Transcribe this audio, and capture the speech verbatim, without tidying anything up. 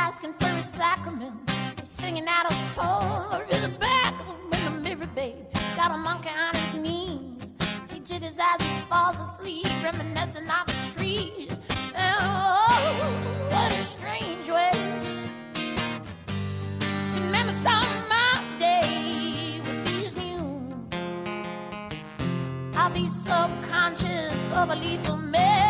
asking for a sacrament. He's singing out of tone. There is a back in the mirror, babe. Got a monkey on his knees. He jitters as he falls asleep, reminiscing of the trees. And oh, what a strange way to never start my day with these new. Are these subconscious of a lethal man?